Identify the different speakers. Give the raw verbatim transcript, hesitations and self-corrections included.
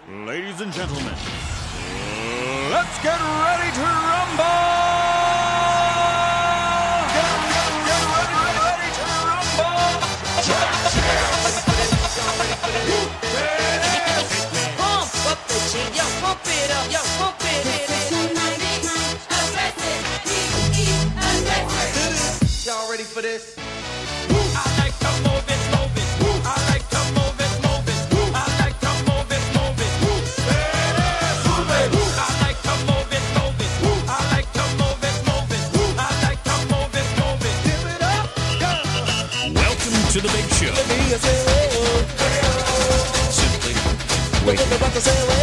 Speaker 1: Ladies and gentlemen, let's get ready to rumble! Get, get, get ready, ready to rumble!
Speaker 2: Pump up the jig, yo, pump it up, yo, pump it in.
Speaker 3: Y'all ready for this?
Speaker 4: I like to move it, move it. I like to move it, move it. I like to move it, move it. Move it. I like to move it, move it. I like to move it, move it. I like to move it, move it. Give it up, go.
Speaker 1: Welcome to the big show.
Speaker 3: Let me say,
Speaker 1: Simply wait.
Speaker 3: about to say,